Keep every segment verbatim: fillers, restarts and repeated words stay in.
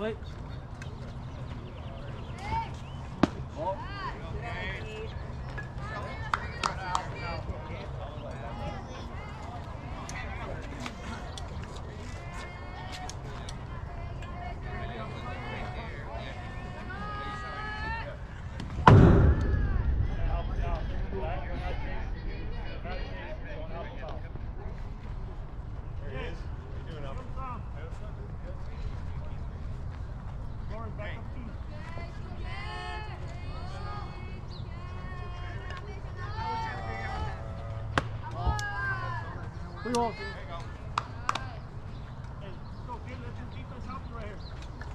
Wait. Ball. Three balls. Hey, let's go, kid. Let your defense help you right here.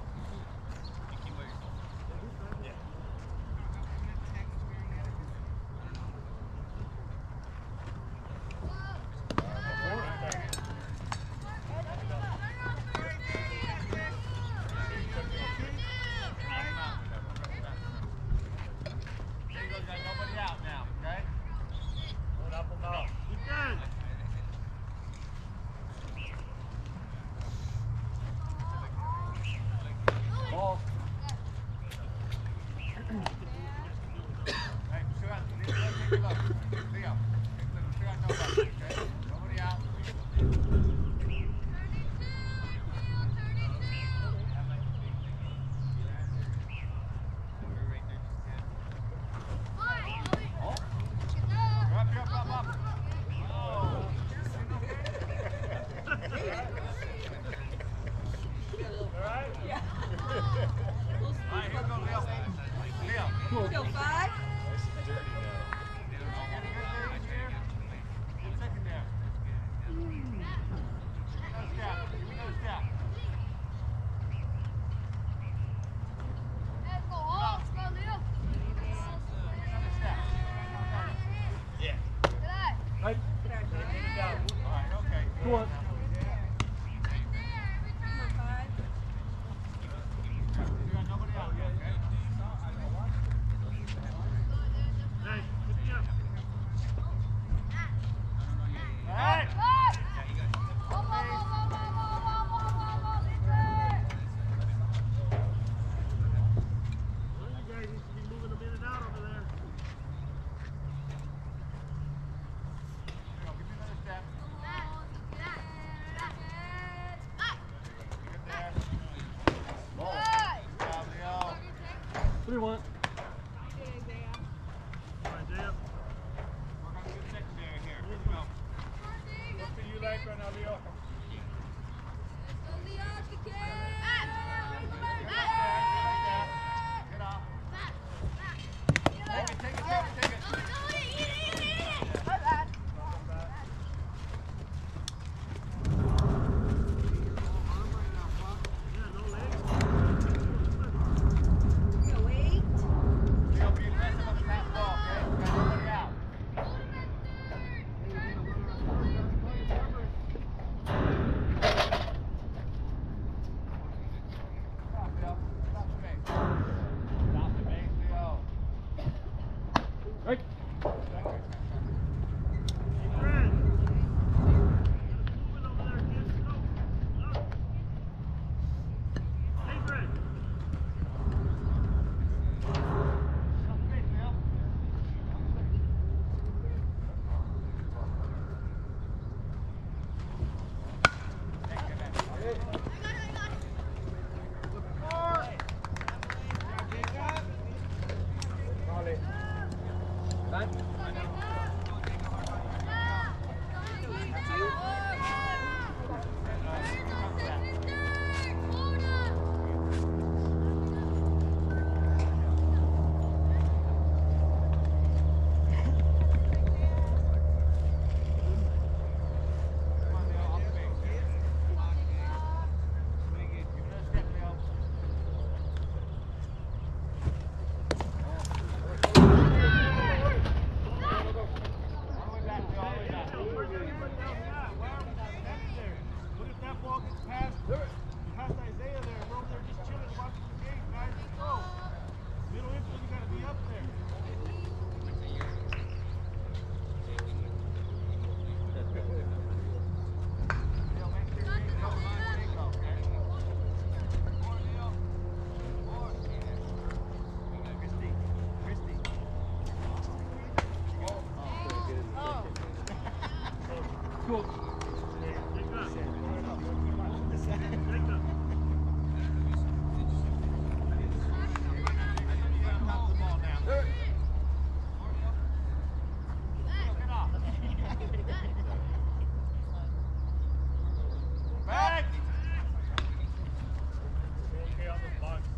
What do you want? All right, Jaya. Work on the good secondary here. Here we go. What do you like right now, Leo? Get off. Take it, take it, take it, take it. cool. Back! Okay, on the box.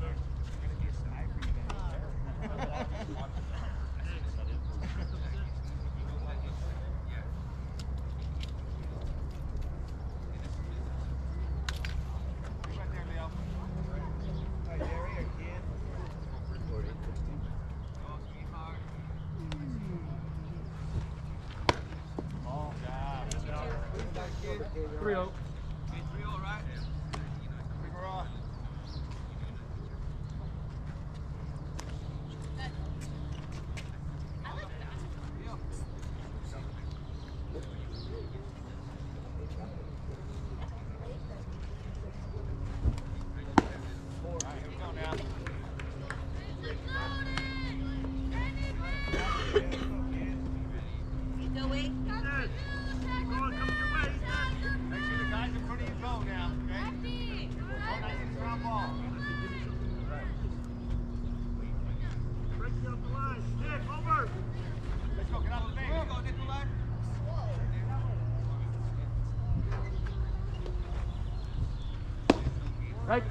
three oh. three oh, right? We're off. Right.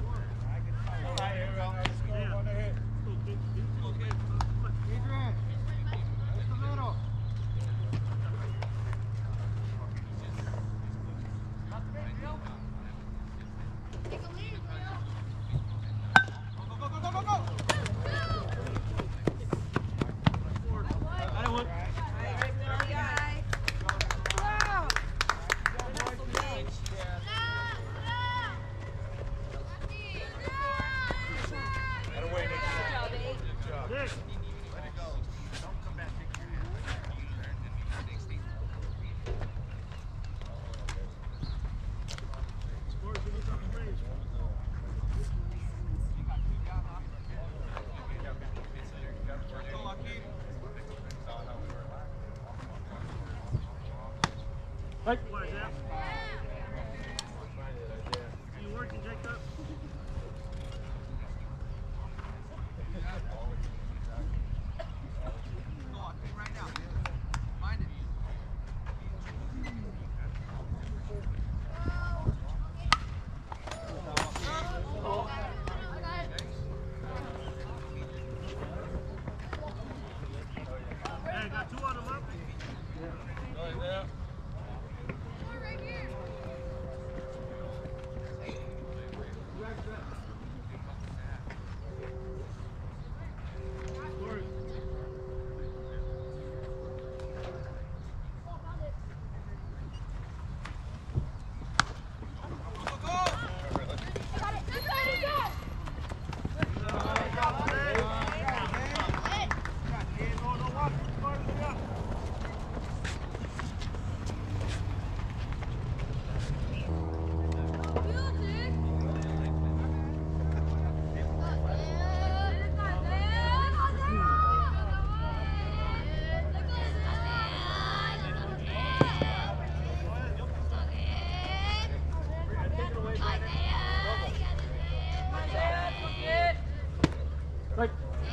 Right. You working, Jacob? Right now. Find it. Hey, got two on them up. Yeah. Right.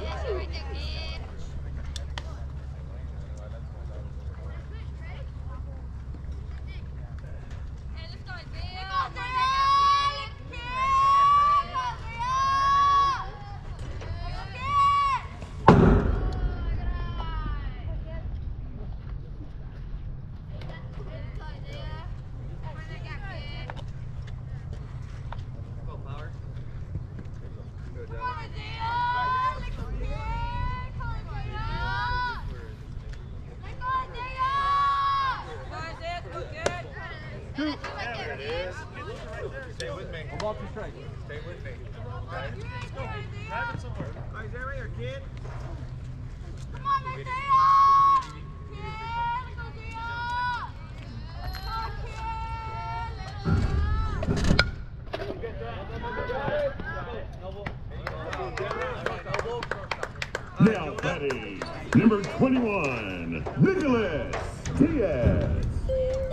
There it is. Stay with me. I'm walking straight. Stay with me. Right. Let's go. Grab it somewhere. Isaiah, right here, kid. Come on, Isaiah! Kid, let's go, Isaiah! Come on, kid! Now batting, number twenty-one, Nicholas Diaz.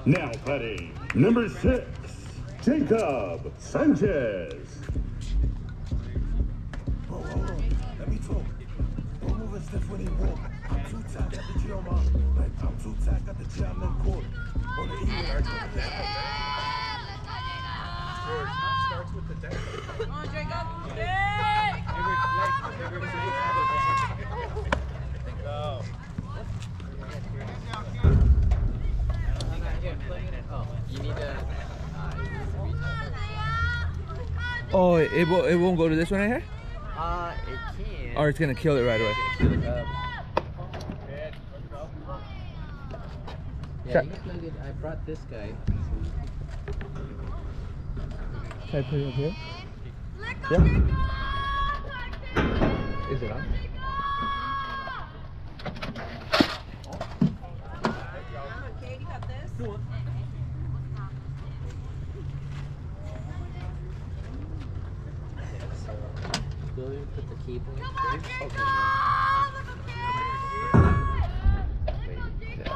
Now batting, number six, Jacob Sanchez. Oh, hold on. Let me talk. Don't move and stiff when he walk. I'm too tight, got the G on my, like, I'm too tight, got the G on the court. On the E, I told you Starts with the deck. Come on, Jacob. Yeah. Go. Oh, you need to. Oh, it won't, it won't go to this one right here? Uh, it can. Or it's gonna kill it right away. Um, yeah, Check. you can plug it. I brought this guy. Can I put it up here? Yeah. Is it on? Okay, you got this. Will you put the cable in? Come on, Okay. Jacob! Wait, yeah.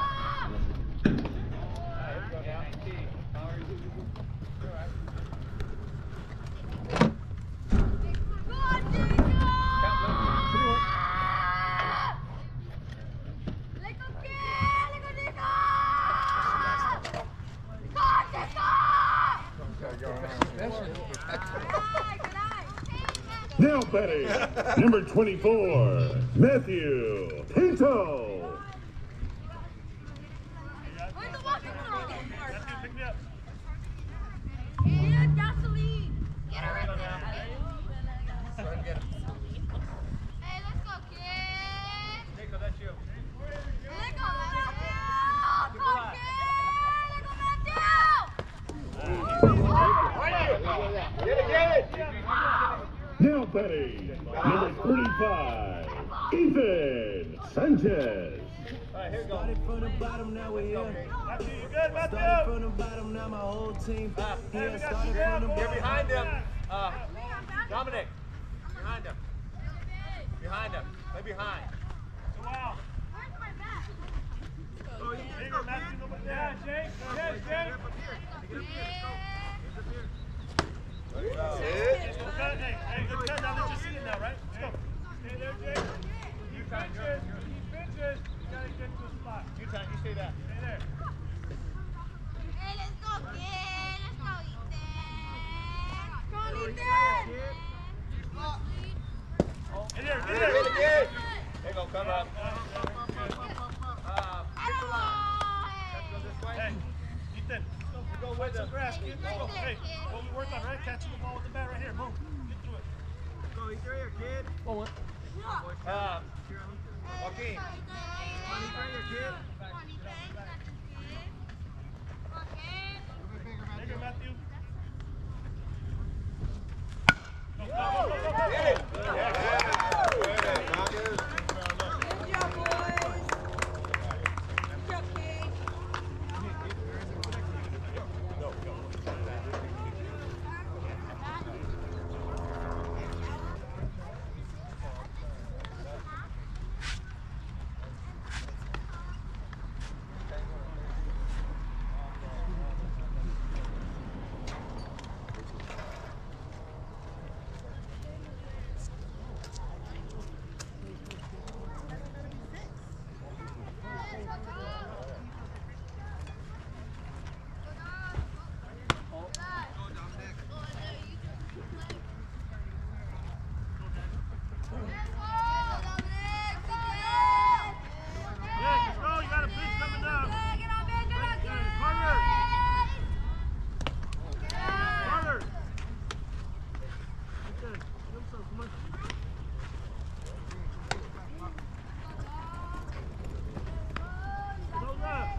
Now batting, number twenty-four, Matthew Pinto. Pick me up. And gasoline. Get her in there. Hey, let's go, kid. Jacob, that's you. Let go, Matthew. Go, kid. Let go, Matthew. Get it, get it! Now batting, number thirty-five, Ethan Sanchez. Alright, here we go. Started from the bottom, now we're here. Matthew, you good, Started Matthew? from the bottom, now my whole team. Uh, Here, we got started you, from the Jeff. You're bottom. behind him. Uh, Dominic. Behind him. Behind him. Way behind. Wow. Where's my bag? Bigger, Matthew. Nobody there. Yeah, Jake. Yes, Jake. There you go. Good cut. Hey, hey, good cut. Now let's just see it now, right? Let's go. Stay there, Jake. You pinches. You pinches. You gotta get to a spot. You time, you stay there. Stay there. Hey, let's go, kid. Let's go, Ethan. Come on, Ethan. Get there, get Get there. it, get it. There you go, come up. Uh, I don't let's go this way. Hey, Ethan. Go Find with some him. grass, kid. Right Go. there, Hey, kid. what we worked on, right? Catching the ball with the bat right here. Boom. Get to it. Go, he's right here, kid. Oh, what? Uh, Joaquin. Come Come on, he's right here, kid. on, Ethan. Got this, kid. Come on, kid. Bigger, Matthew. Go, go, go, go, go, go. Get it. Yeah. Good. Good job, boys. Good job, kid. Yeah, let's go. You got a big coming up. Carter. Carter. Okay. Come on, come on. Go left.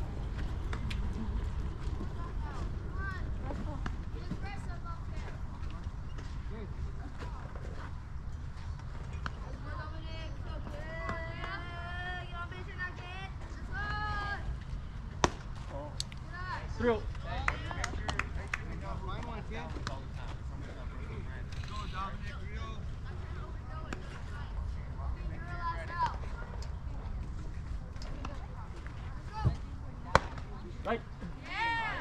Through. Right.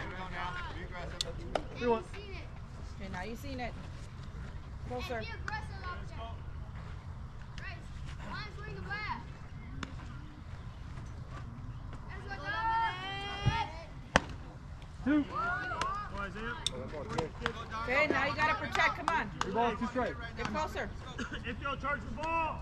three one. Okay, now you seen it. Closer. Be aggressive out there. Right. Line swing the bat. Let's go, Dominic. Two. Go, Isaiah. Okay, now you gotta protect. Come on. Three balls, two straight. Get closer. Infield, charge the ball.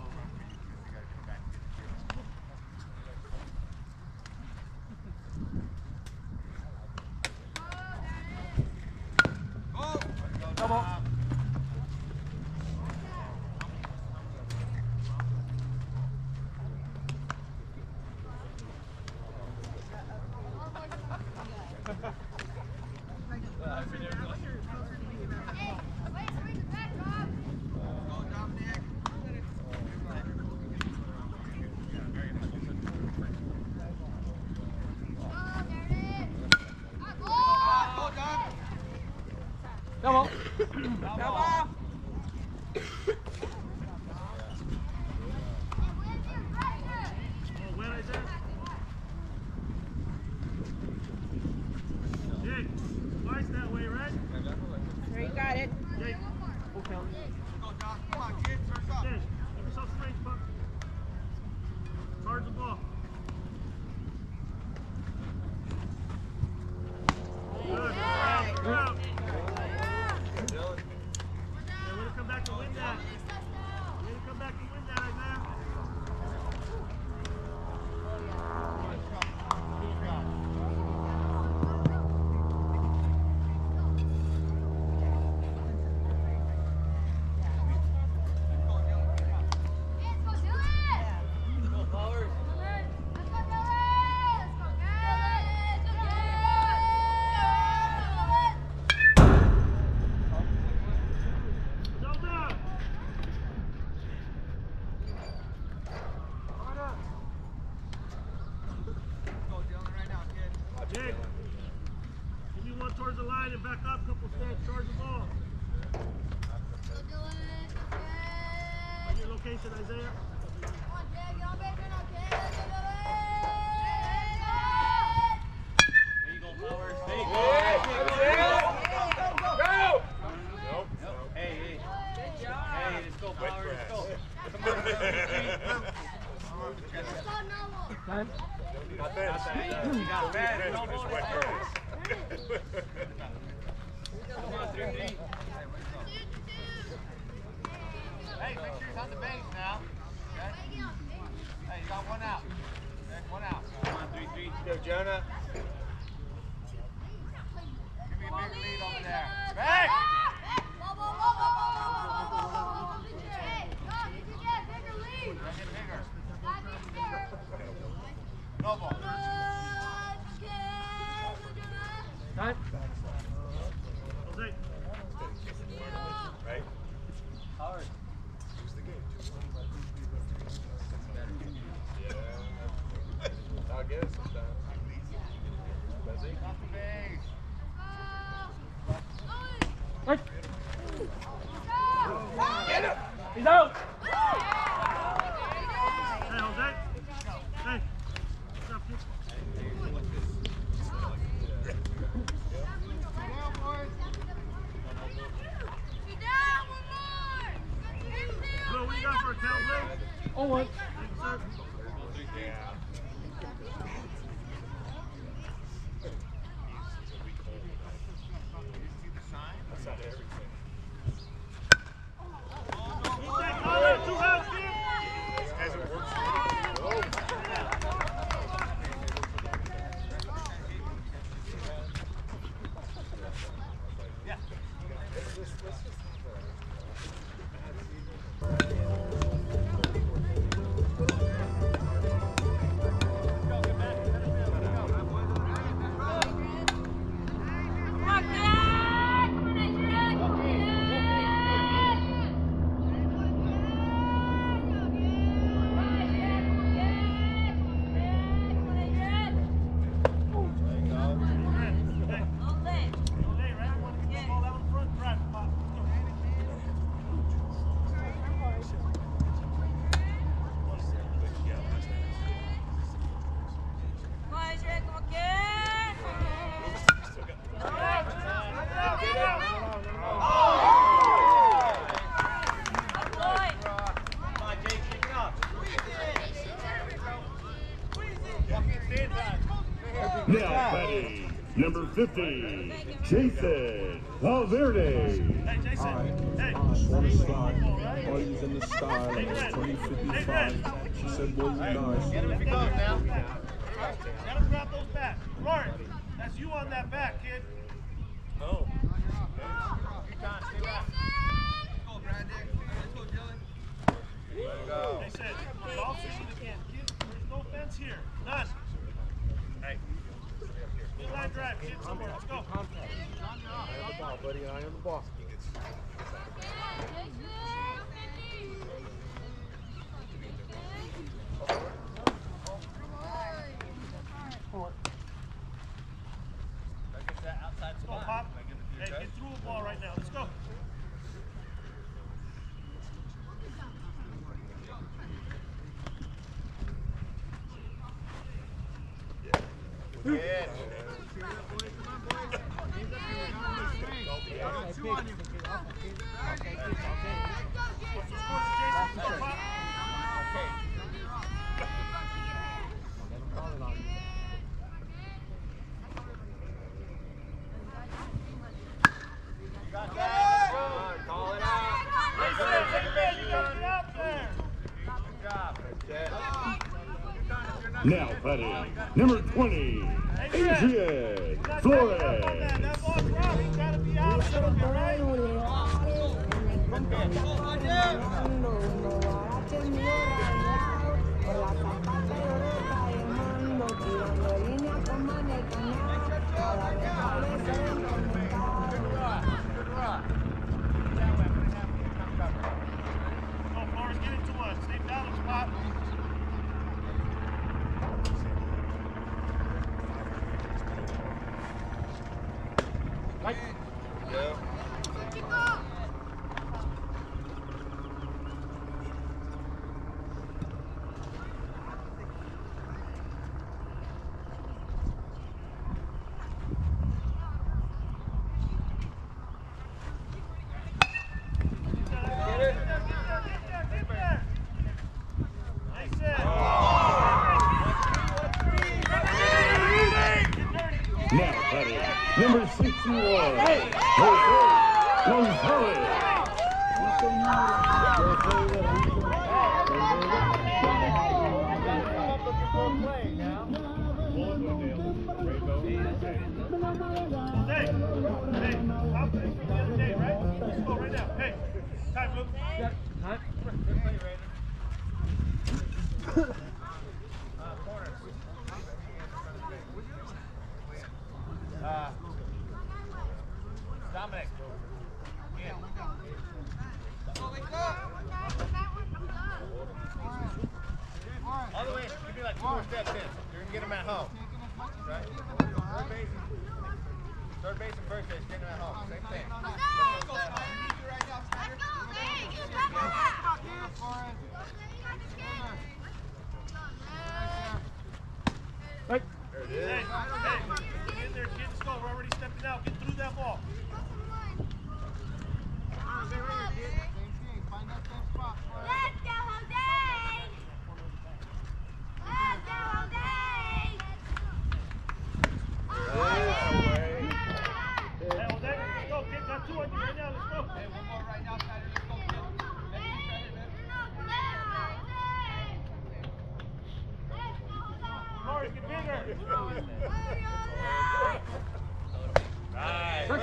Come on. Hey, wait, swing the bat, Rob. Oh, there it is. Ah, goal. Come on. Come on. Oh, where is it? Jake, twice that way, right? There you got it. Jake, Full count. Jake, give yourself space, puck. Charge the ball. Good. Right. Good out. Yeah, way to come back and win that. Way to come back and win that, Isaiah. Let's go, Dylan. Go, Powers. Let's go, Dylan. Let's go, Dylan. Zelda. Jake, give me one towards the line and back up a couple steps. Charge the ball. Go, Dylan. On your location, Isaiah. Come on, Jake. Get on base right now, kid. Let's go, Dylan. There you go, Powers. There you Go. Nope. Hey, hey. Good job. Hey, let's go, Powers. Let's go. Let's go, Noble. Time. Not bad. You got bad. No bonus. Come on, three, three. Hey, make sure he's on the base now. Okay? Hey, you got one out. Okay, one out. Come on, three, three. Go, Jonah. Give me a big lead over there. Back! Whoa, whoa, whoa, whoa, whoa, whoa, whoa, whoa, whoa. Hey, go, get your dad, bigger lead. Get bigger. Gotta be scared. No ball. Good kid. Look at that. Time. Jose. Right? Howard. I'll get it sometimes. That's it. Off the base. Right. Get him. He's out. Hey, Jose. Hey. What's up, kid? She down, one more. Blue, what you got for a count, Blue? Oh, one. Thank you, sir. That's not everything. Keep that collar, two hands, kid. As it works. Oh. Yeah. Let's just, let's just Now batting, number fifty, Jason Valverde. Hey, Jason. Hey. I just wanna slide. Boys in the style. It's twenty fifty-five. She said, boys are nice. Get him if he goes now. Let him grab those back. Rory, that's you on that back, kid. Oh. Two times, stay back. Let's go, Brad. Let's go, Dylan. There you go. They said, golf fishing, there's no fence here. None. Hey. Good line drive, kid. Somewhere. Let's go. Eye on the ball, buddy. Eye on the ball. Let's go, Pop. Hey, get through a ball right now. Let's go. Good. Call it out. Hey, Sam, hey, man, you gotta get out there. Good job. Now batting, number twenty, Adrian Flores. That ball's wrong. He's gotta be out of it, all right? Go, Flores, get it to us. Stay down the spot. Now batting, number sixty-one, Jose Gonzalez. Hey, hey, I'm from the other day, right? Let's go right now. Hey, time, Luke. Uh, Dominic. Yeah. All the way, you be like two more steps in. You're gonna get them at home. Right? Third base, third base and first base, get them at home. Same thing. Let's go, hey, get back on that. Right. There it Hey, is. hey, get in there, kid. Let's go. We're already stepping out. Get through that ball. Let's go, Jose! Let's go, Jose! Hey, well, there you go, kid. Got two on you right now. Let's go. Hey, one more right outside of this goal, kid. Let's be trying to Flores, get bigger. Nice. Gotta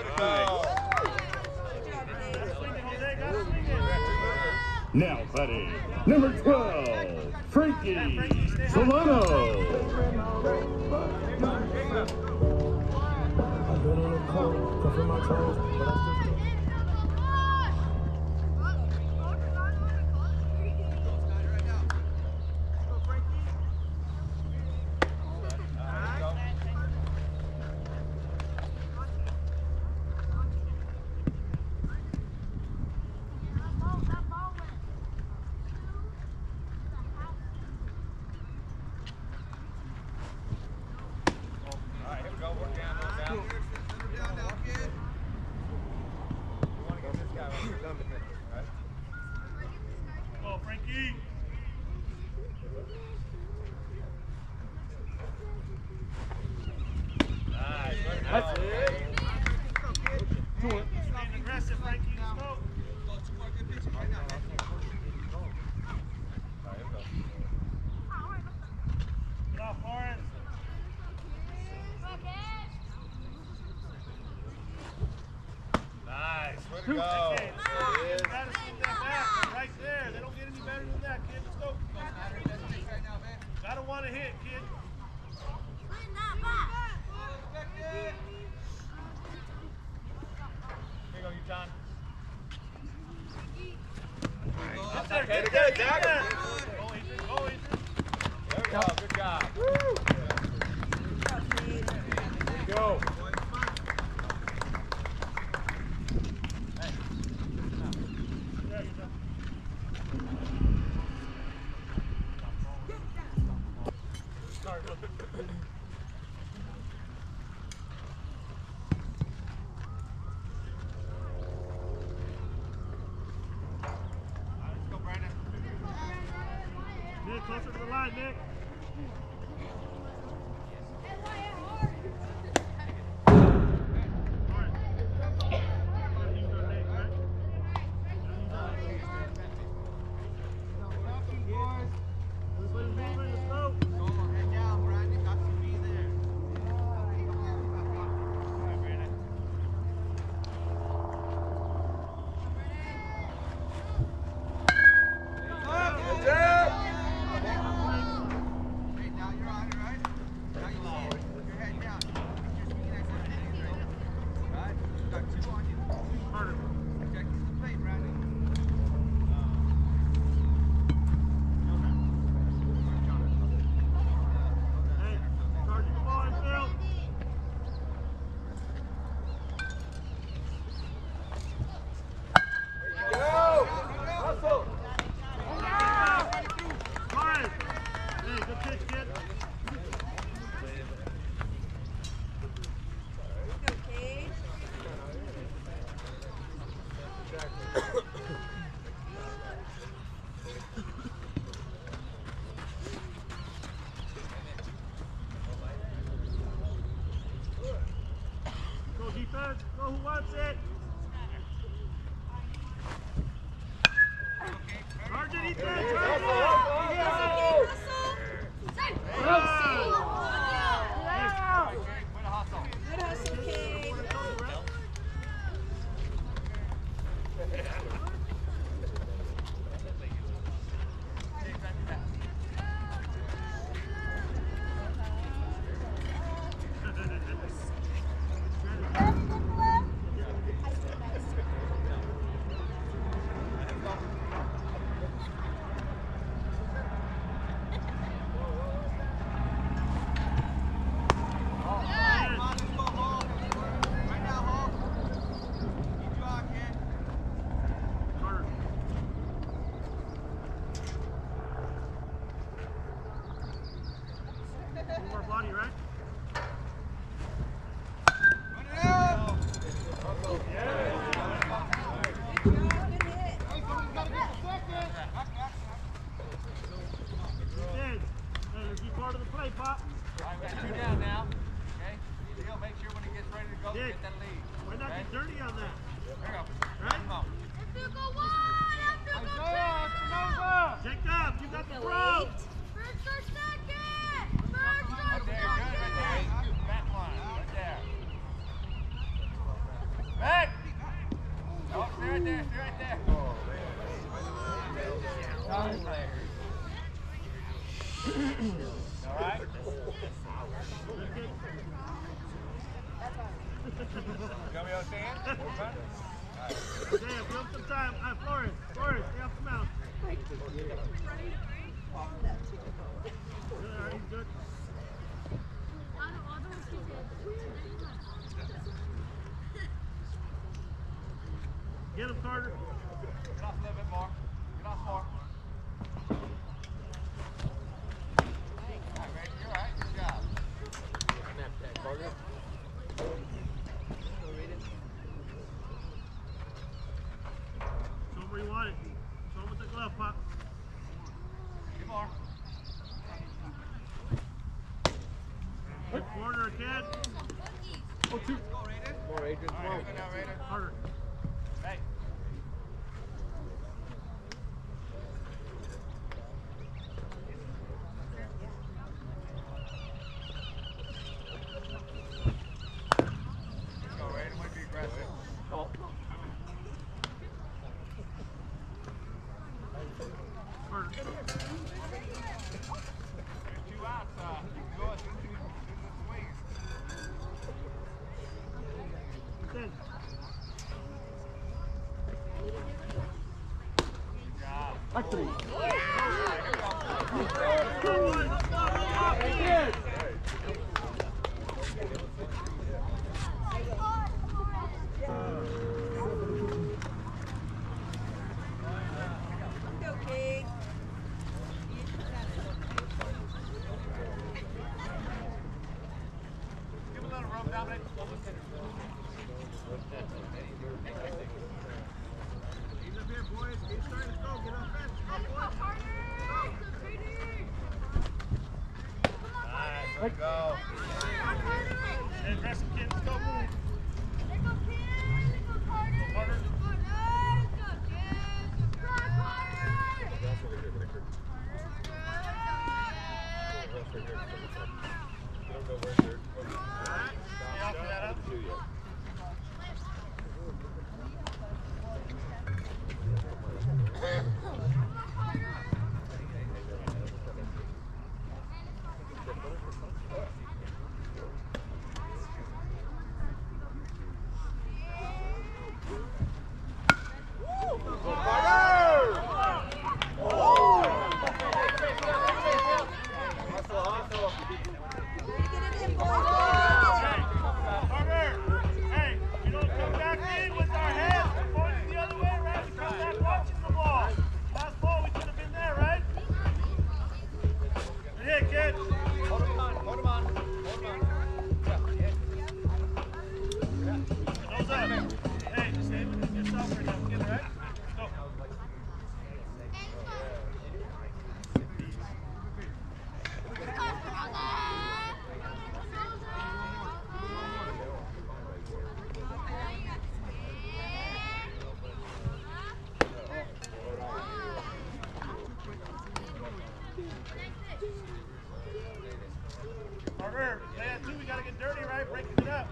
swing it, Jose. Gotta swing it. Now batting, number twelve, Frankie Solano. I've been on the court, cuffing my toes, but I still All right, here we go. Work down, work down. That's it. Being aggressive, Frankie. Let's go. Get off, Lawrence. Nice. Way to Two. go. Okay, There let's it is. go. Gotta see that back. Right there. They don't get any better than that, kid. Let's go. Gotta want to hit, kid. Here you go, you John. Get there, Get get it, there, get it, get Jack. there. Go, Adrian. Go, Adrian. There we go. Good job. There you go. There you go. Sorry, look. Let's go, Brandon. Nick, closer to the line, Nick. Everybody's moving, let's go. Head down, Brandon. Got to be there. All right, Brandon. Hey, now you're on it, right? Now you see it. Put your head down. You're swinging that side anyway. Right? You got two on you. Harder. Check the plate, Brandon. Hey, charging the ball infield. Fine. Hey, good pitch, kid. Go defense. Go who wants it. Sergeant defense. Good hustle, Cade. One more body, right? Good job, good hit. Hey, let's be part of the play, Pop. All right, we got two down now. Okay? He'll make sure when he gets ready to go, Dick, get that lead. we're not Okay? getting dirty on that. There we go. Right? Come on. Jacob, you got the throw. First or second! First Right or there, good, right there. second! Back line, right there. Back! Oh, stay right there, stay right there. All right? Got me on stand? More fun? Okay, give him some time. All right, Flores, Flores, stay off the mound. Good, all right, he's good. Get him, Carter. Get off a little bit more. Get off more. All right, Brady, you're all right. Good job. Snap that, Carter. Show him where you want it. Show him with the glove, Pop. Get more. Good corner, kid. Oh, two. More Adrian, All right, now, Raider. Harder. Hey. Let's go, Raider. Might be aggressive. Oh. Harder. Two outs. Uh, you can go as soon as you swing. Ten. Good job. Back three. Okay. Give him a little room, Dominic. He's up here, boys. Get started. Let's go. Get on fence. Nice. Let's go. Hey, aggressive kid. Let's go. Move. Harder. Stay off of that up. Harder. Hey, you don't come back in with our heads pointing the other way, right? We come back watching the ball. Last ball, we could have been there, right? Good hit, kid. Hold him on. Hold him on. Hold him on. Yeah. Nose up. Hey, stay with yourself right now. Get it, right? Go. Harder. Play that two. We got to get dirty, right? Breaking it up.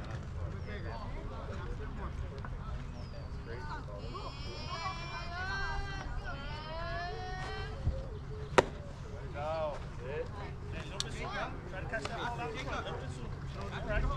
Go. Hey, don't miss it, right? Try to catch that ball out in front. Don't miss it. Right.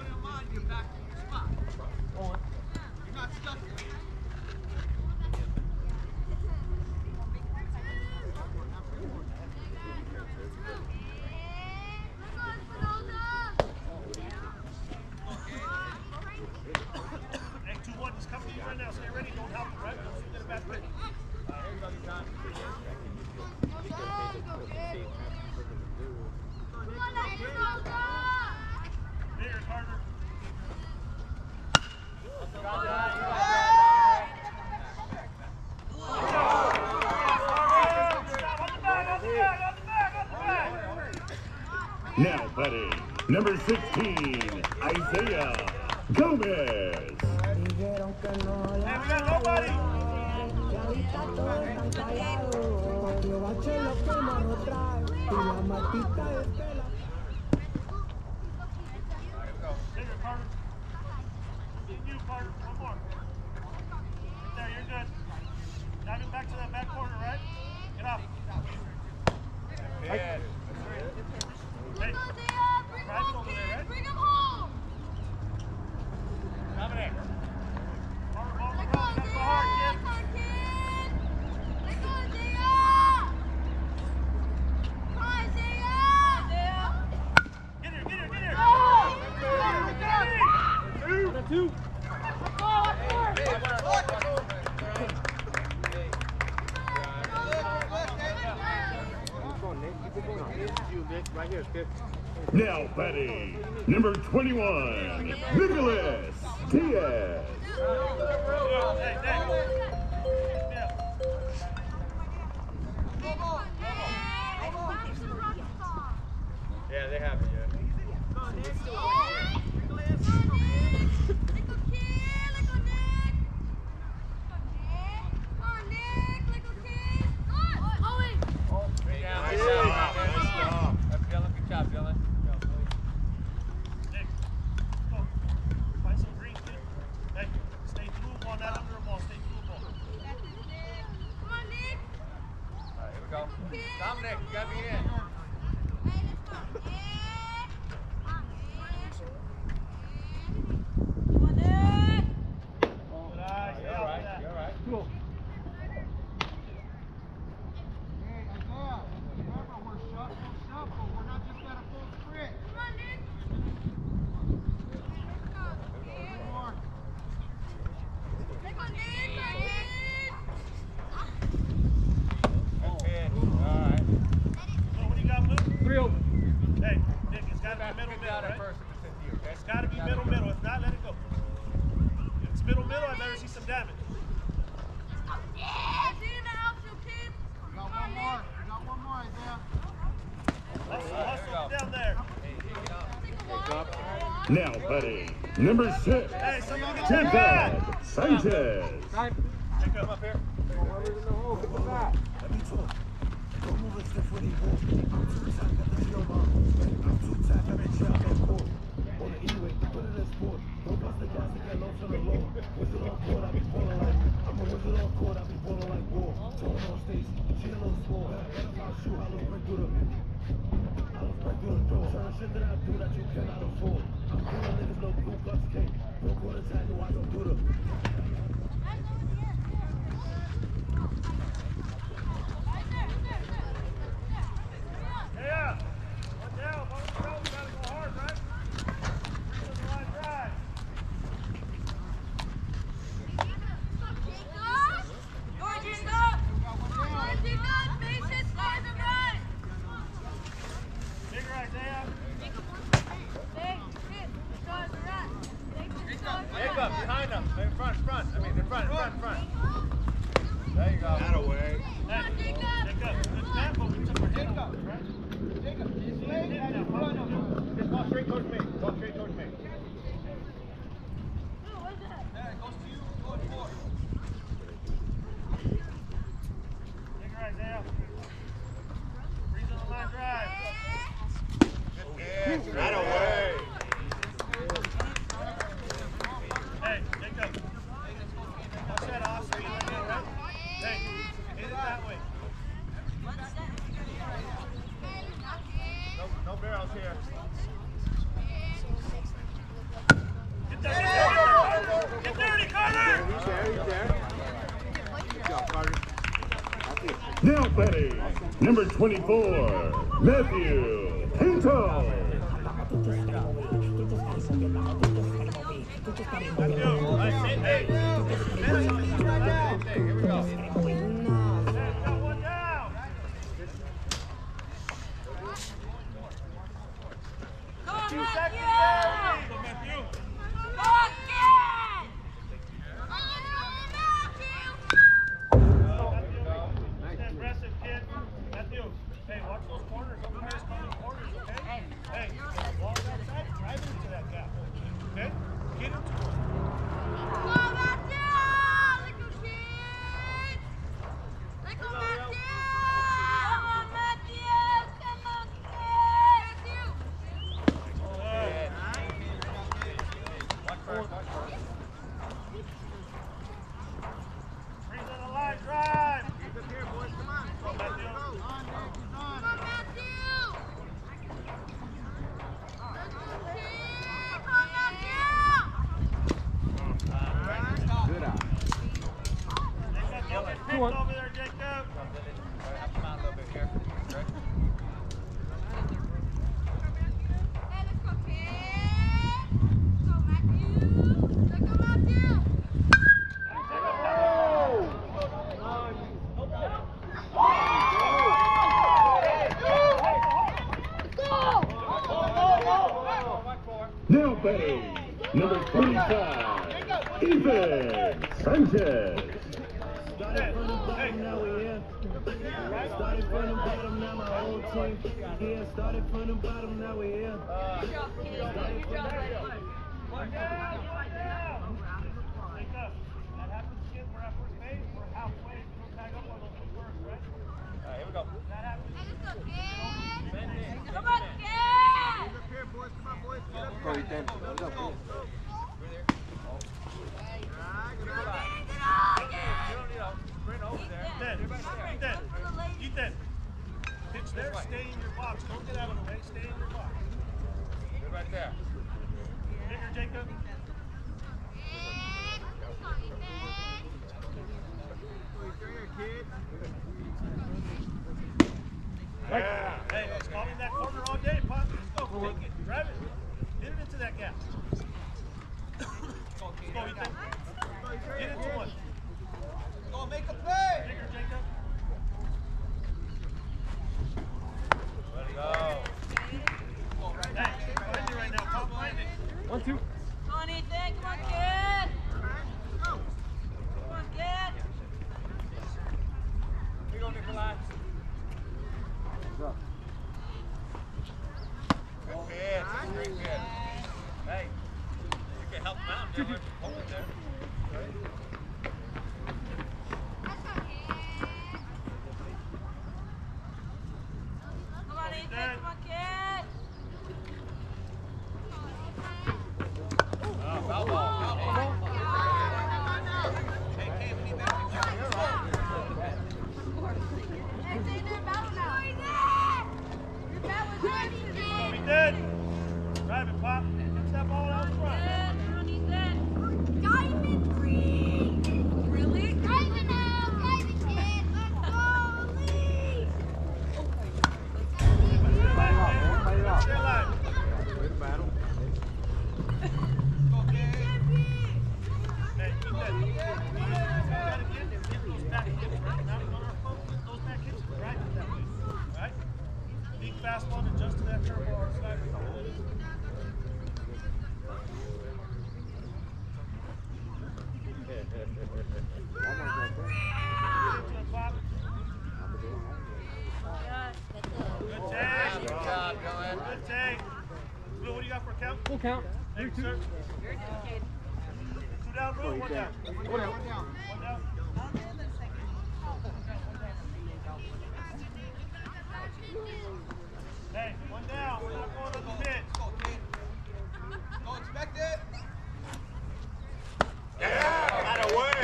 Hey, two one. Just come to you right now. Stay ready. Don't help him, right? Don't shoot that back quick. Here, Carter. Now batting, number sixteen, Isaiah Gomez. Hey, we got nobody. There, Carter. And you, Carter. One more. Right there, you're good. Dive it back to that back corner, right? Get up. Yeah. Hey, drive it over there, right? Bring him home. Dominic. Carter, ball Let to go, run. That's the Isaiah. hard, Come kid. on, kid. Let go, Isaiah. Come on, Isaiah. Get here, get here, get here. Go. Two. Two. Right here, kid. Now batting, number twenty-one, Nicholas Diaz. Hey, hey. Yeah. Yeah, they have it, yeah. Come on, If not, let it go. If it's middle, middle, I'd better see some damage. Yeah, see that helps you, kid. You got one more. You got one more, Isaiah. Hustle, hustle down there. Now batting, number six, Hey, somebody check that. Jacob Sanchez. Jacob up here. Let me talk. Don't move a step when he walk. I'm too tight, got the chill, man. I'm too tight, got the chill, man. Court. On the E-way, put it in sport. Don't bust the gas and get lost on the road. Whistle on court, I be balling like. I'm a whistle on court, I be balling like war. Talking on stage, chill on score. I'll shoot, I look break through the. I look break through the door. Certain shit that I do that you cannot afford. I'm cool, niggas know blue guts cake. Don't go to time, I don't do the. Yeah. One down. One down. We gotta go hard, right? Here's the line drive. Bigger Isaiah. Jacob, behind him. In front, front. I mean, in front, front, front. There you go. That away. Hey, Jacob. Good tempo. We took our hit off, right? Jacob, this way and in front of him. Just walk straight towards me. Walk straight towards me. There, it goes to you. Going forward. Bigger Isaiah. Freeze on the line drive. Yeah, that away. Hey, Jacob. Watch that off speed right there, right? Hey, hit it that way. No, no barrels here. Get there, get there, get dirty, Carter! He's there, he's there. Good job, Carter. That's it. Now batting, number twenty-four, Matthew Pinto. Hey, Hey, here we go. got one down. Two seconds there. Go, Matthew. Stay aggressive, kid. Matthew, hey, watch those corners. Don't miss those corners, okay? Hey, walk outside, drive into that gap. Okay? Get into it. Freeze on the line, drive. Keep it here, boys. Come on. Go, Matthew. He's on, Nick. He's on. Good eye. Jacob, don't get picked over there, Jacob. Have him out a little bit here. Okay. Now batting, number twenty-five, Ethan Sanchez. Started from the bottom, now we here. Started from the bottom, now my whole team. Yeah, started from the bottom, now we here. One down, one down. Jacob, that happens again. We're at first base. We're halfway. We don't tag up on those two words, right? All right, here we go. That happens. Come on, kid! Up here, boys. Come on, boys. Get up here. Cody, ten. What's up, Go. boys? Ethan, Ethan, Ethan. Pitch there, stay in your box. Don't get out of the way. Stay in your box. You're right there. Bigger, Jacob. Yeah. Hey, let's call in that corner all day, Pop. Let's go. Take it. Drive it. Hit it into that gap. Let's go, Ethan. Get into one. Go make a play. Bigger, Jacob. Let it go. Hey, behind you right now. Pop behind it. One, two. Tony! Ethan. Come on, kid. Come on, kid. Here you go, Nikolai. Good kid. Great kid. Hey, you can help him out. Hold it there. Come on, Ethan. Come on, kid. Oh, foul ball. Foul ball. Hey, Cam, we need that. We did. Drive it, Pop. Catch that ball out front. Diamond green. Really? Diamond now. Diamond kid. Let's go, Lee. Stay alive. Good battle. Hey, keep that. Keep that again. Get those back hips right. Not on our phone. Get those back hips right that way. Right? Big fastball and adjust to that curveball or slider. Good take. Good job, Dylan. Good take. Blue, what do you got for a count? Full count. Thank you, sir. Two down, Blue. One down. One down. One down. One down. Hey, one down. We're not going on the pitch. Go expect it. Yeah, got away.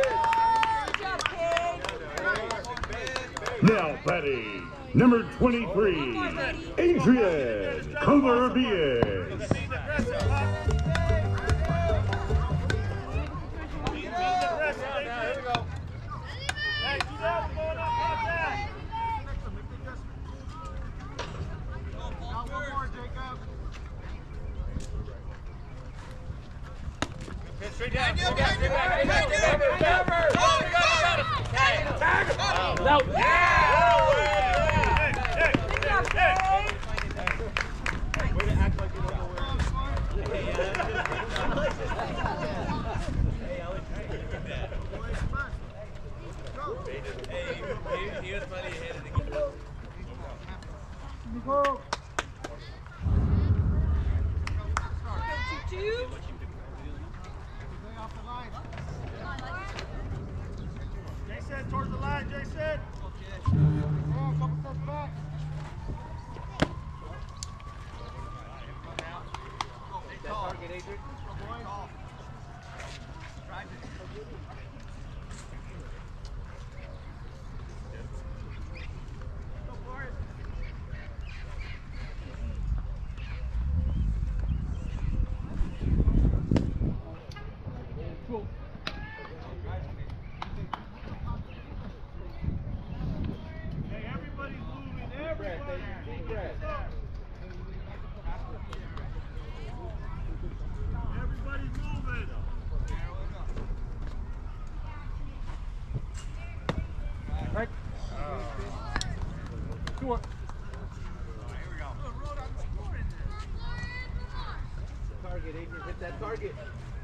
Now batting, number twenty-three, Adrian Covarrubias. Being aggressive, Pop. Being aggressive, There we Adrian. go. Hey, two down. Going up. Contact. Pitch straight down. Straight back. Straight back. Straight back. Oh, we got it. Got it. Tag him. Out. Hey, hey, hey, hey. Way to act like you don't know where it is. He was funny. He hit it again. Two. Jason, towards the line, Jason. Target, Adrian. Hey, everybody's moving. Everybody. Everybody's moving. Right. Two one. Target, Adrian. Hit that target.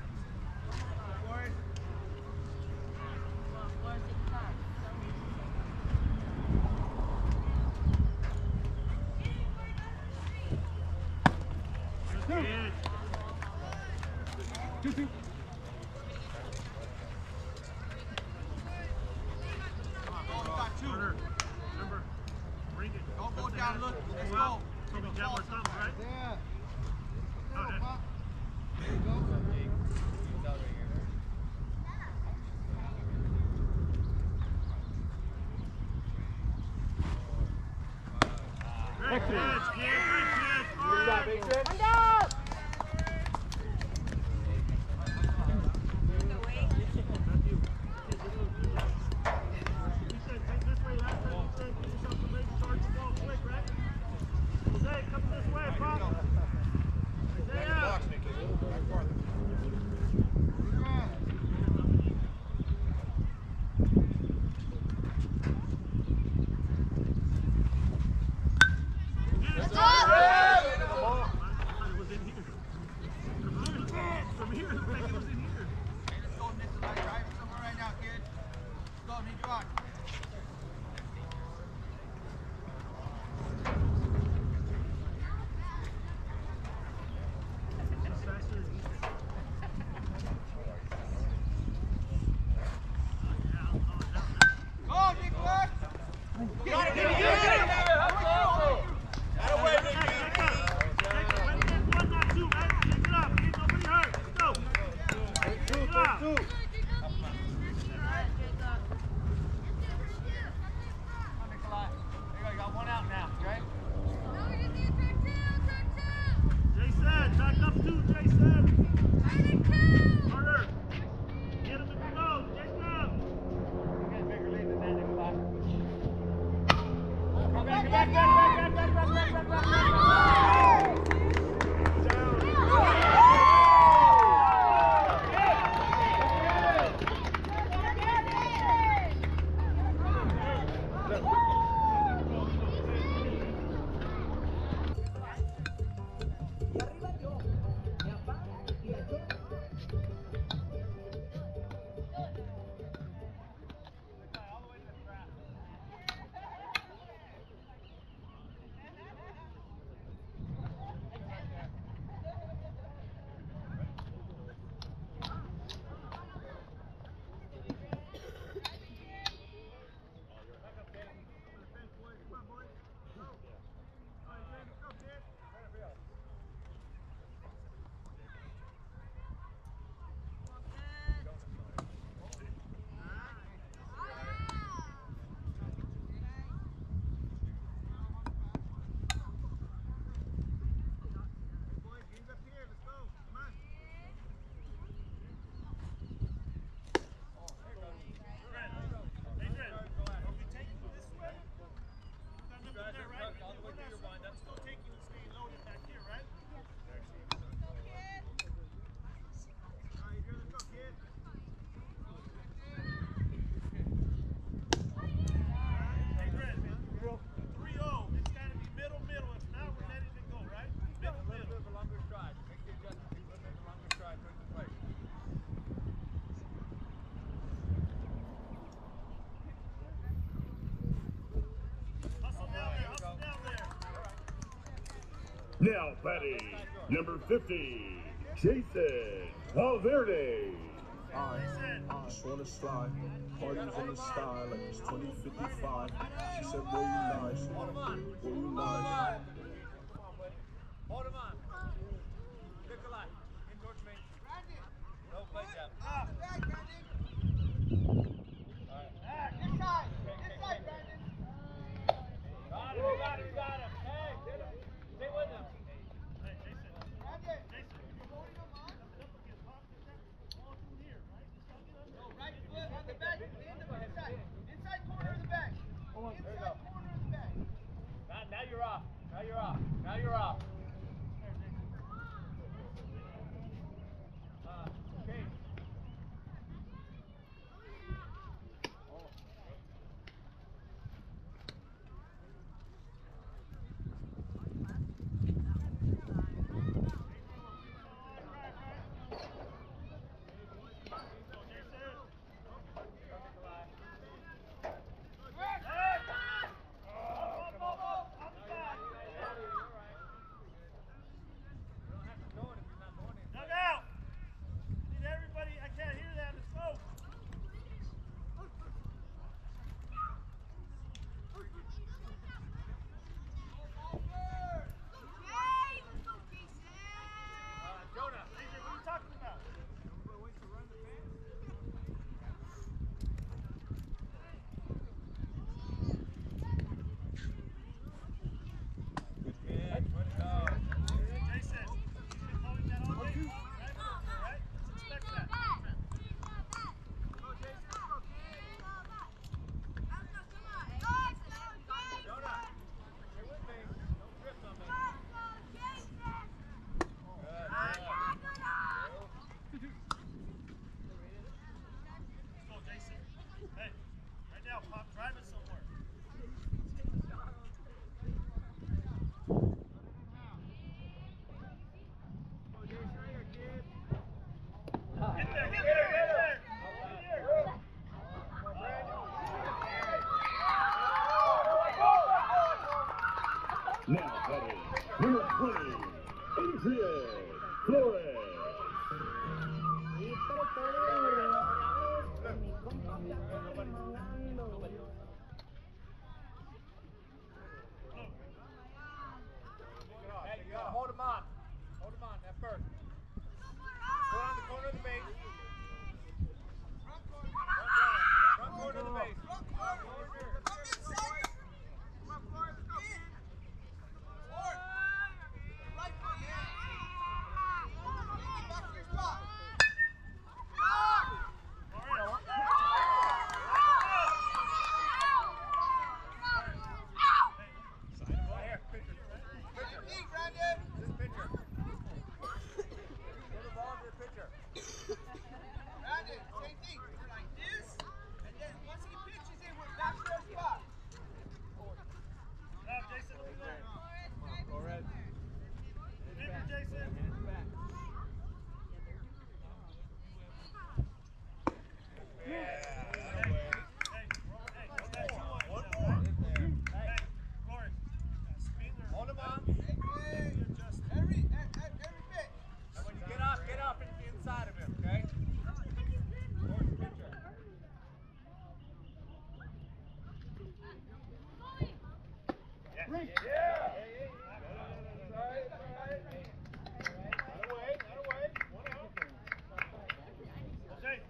Two two. Turner, remember, bring it. Don't go down, look. Let's Go go. out. Toby Jet more thumbs, right? Yeah. Okay. There you go. Great pitch, kid. Great pitch. All Good job, right. Adrian. One down. You said take this way last time. You said give yourself some range, charge the ball quick, right? Jose, come this way, Pop. Isaiah. Get it, Let's go. It was two. You got one out now, okay? Jason, back up two, Jason. Harder. Get him if you go, Jason. You got a bigger lead than that, Nikolai. Come back, come back, back, back, back, back, back, back, back, back, back. Now batting, number fifty, Jason Valverde. I, I just wanna slide. Parties in the style like it's twenty fifty-five. She said, boy, you nice. Boy, you nice. Hold him on. Nikolai, in towards me. No play jab. Ah. Inside. Inside, Brandon. Got him, you got him, you got him. Hey, get him. Stay with him. Hey, Jason. Jason, you're holding him on. Ball through here, right? Just don't get under. No, right foot on the back. Stand up inside. Inside corner of the back. Inside corner of the back. Now, now you're off. Now you're off. Now you're off. Uh, okay. Dug out. Need everybody. I can't hear that. Let's go. Jonah. A J, what are you talking about? Jason, you've been calling that all day, right? Right? Let's expect that. Jonah. Stay with me. Don't drift on me. Let's go, Jason. Hey, right now, pop driving somewhere. Get there, get there, get there. Get there. Now batting, number twenty, Adrian Flores. Hey, you gotta hold him on. Hold him on at first. Go on the corner of the base.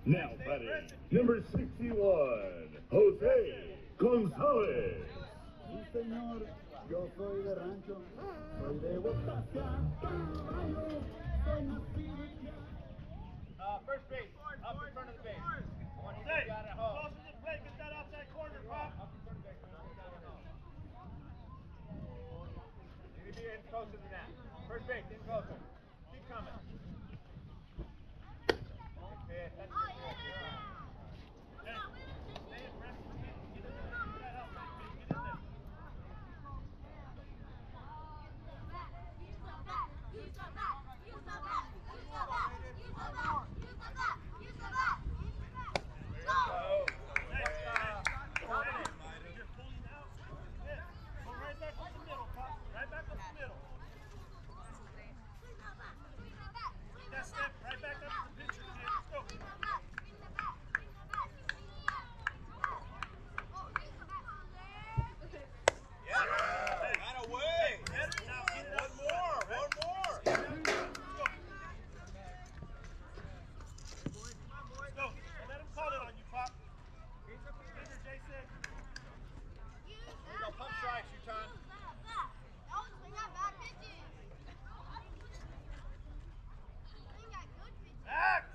Now batting, number sixty-one, Jose Gonzalez. Sí, señor. Yo soy de rancho. Soy de Botacia. Soy nacido ya. Uh, first base, up in front of the base. I want you to Hey, get out at home. close to the plate, get that outside corner, Pop. Up in front of the base. Down at home. You need to be in closer than that. First base, in closer. Keep coming. Okay, that's Oh, yeah. Hey, stay aggressive, kid. Get in there. Get that outside kid. Get in there. Use the bat, use the bat, use the bat, use the bat, use the bat, use the bat, use the bat. Go! Hey, hey, hey, you're pulling out. Yeah. Go right back up the middle, Pop. Right back up the middle. That step right back up to the pitcher, kid. Let's go. Yeah. Right away. Head it now, get it One out. more. One more. Let's go. Let's go. Don't let him call it on you, Pop. Finger, Jason. Go pump strikes, Utah. Act!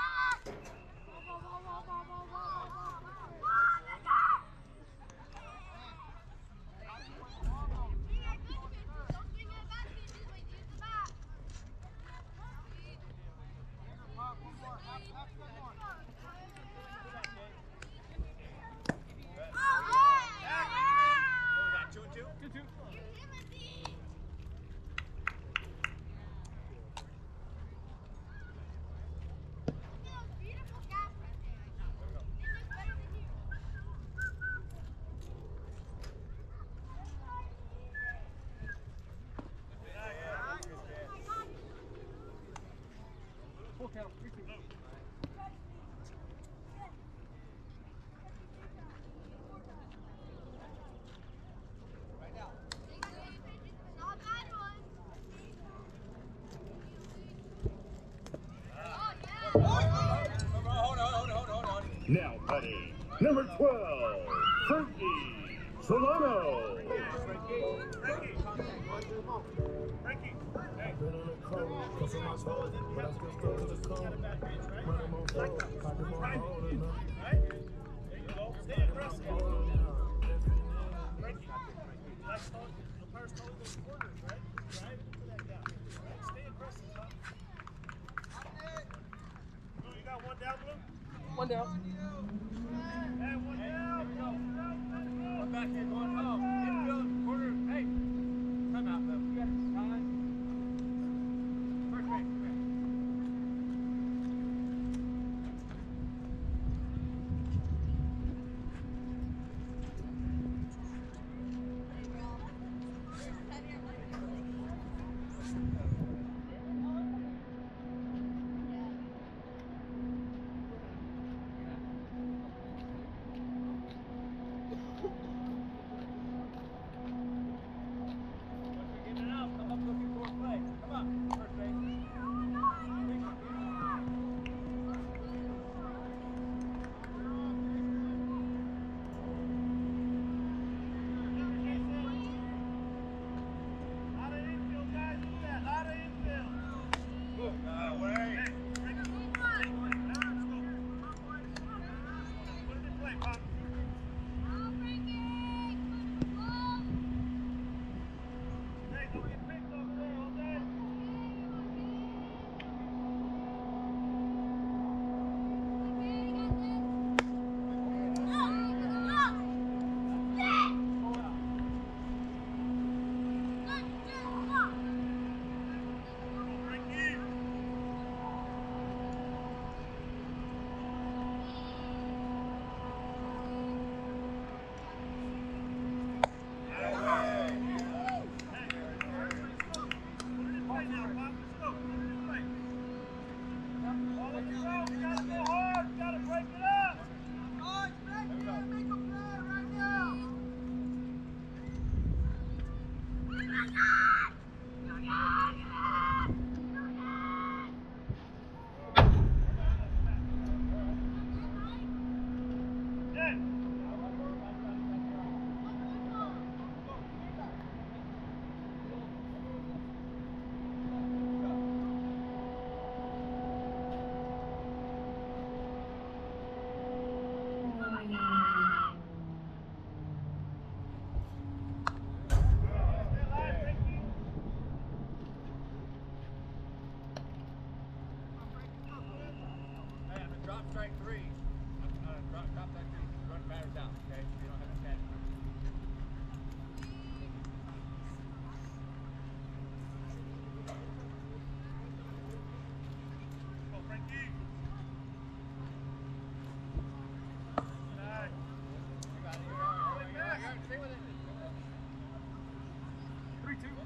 We got two and two. Two, two. Full count. Three, two. Hold on, hold on, hold on, hold on. Now batting, number twelve, Frankie Solano. Frankie. Frankie. Hey. Been on the cold, cause of my toes, but I still stuck to the code. Run them on four, caught them on hold, and I'm Right? There you go. Stay aggressive. Frankie. Like throwing, the players throwing those corners, right? Drive into that gap. Right? Stay aggressive, Pop. Blue, you got one down, Blue? One down. Hey, one down. Go, go, let's go. Come back here, going home. Infield, corner. Hey, time out, though. You got time. First base, come here. strike three, uh, drop, drop that three, run batters out, okay? You don't have to catch. Go, Frankie. Nice. You got it, you're all right, you're all right, you're all right, stay with it. Three, two.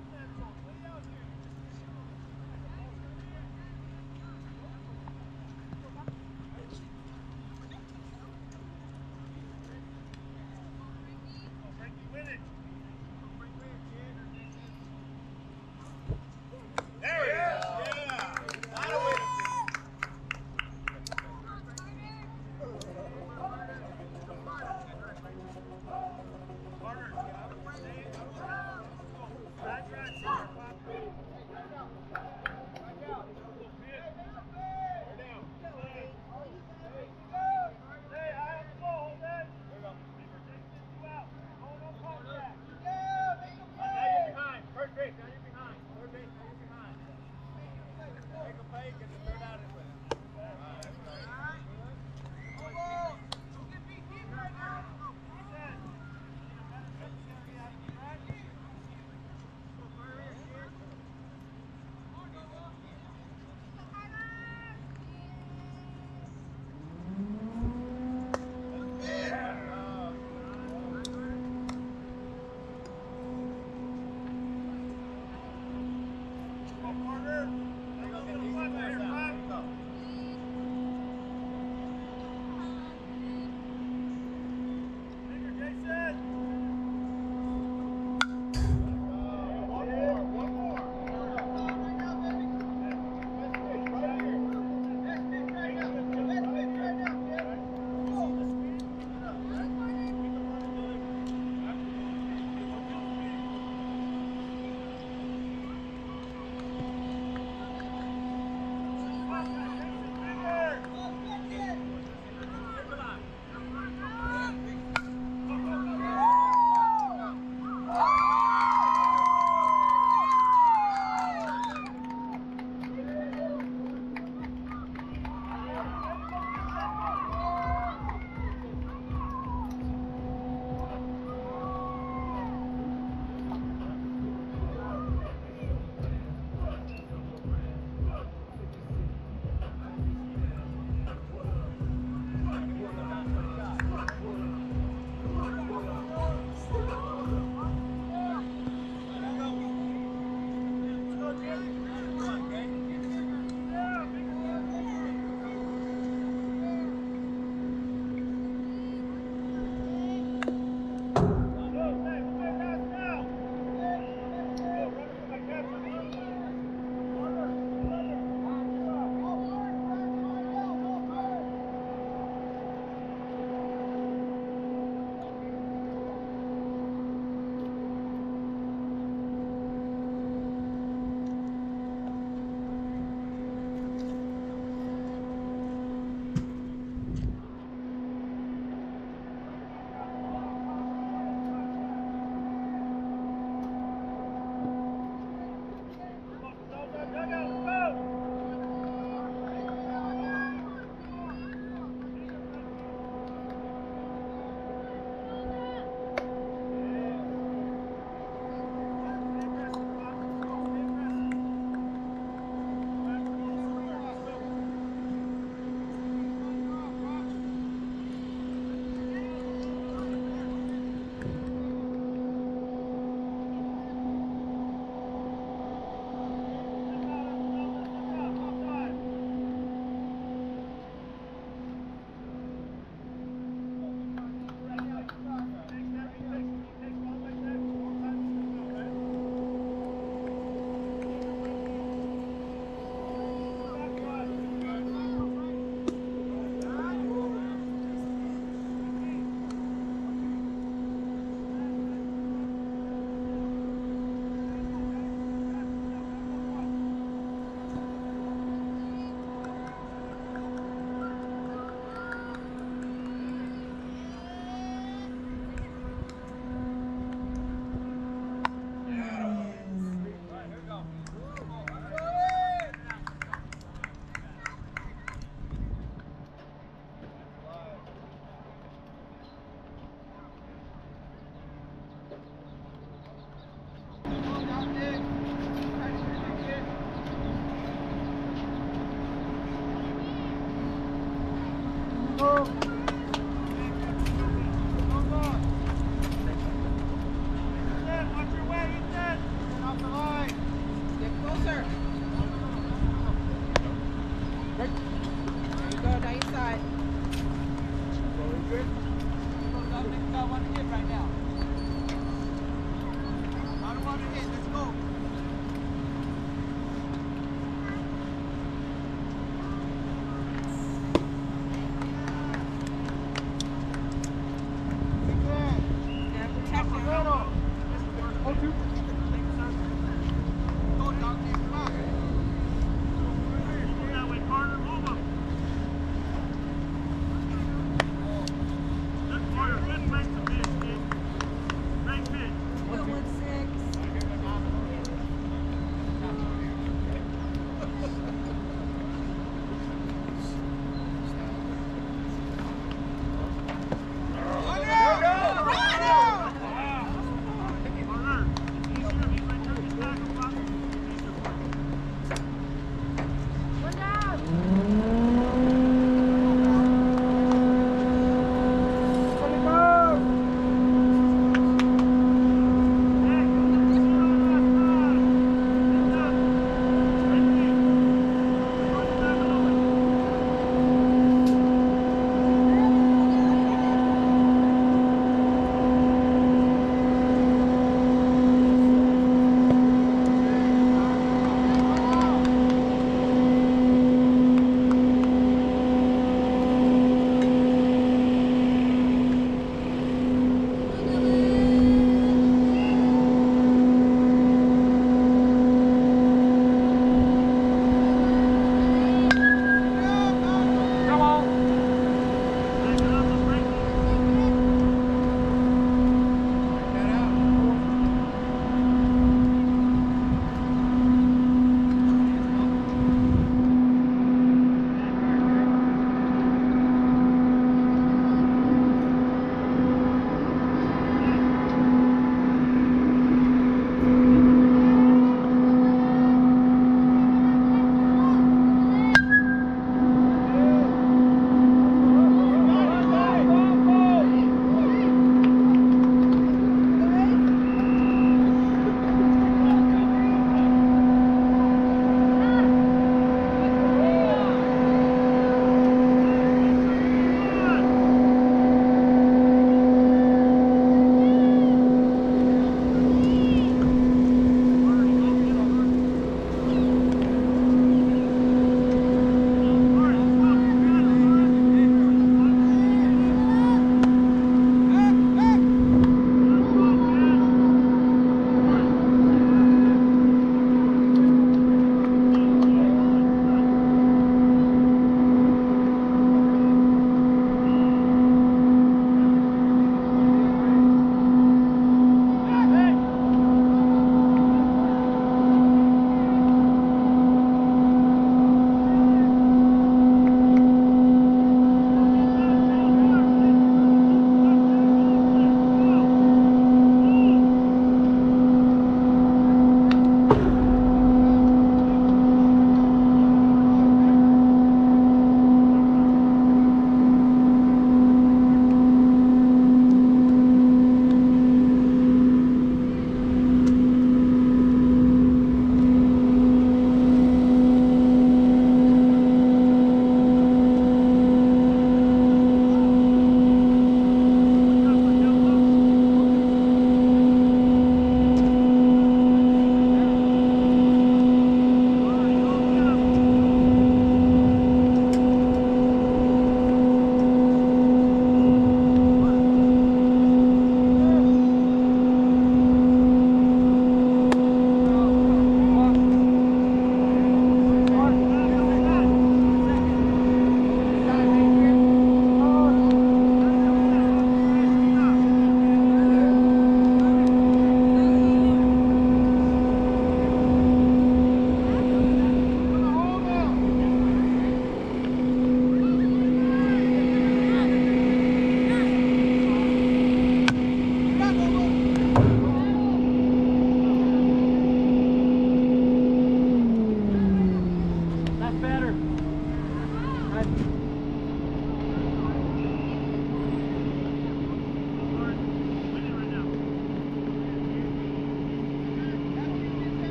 Go.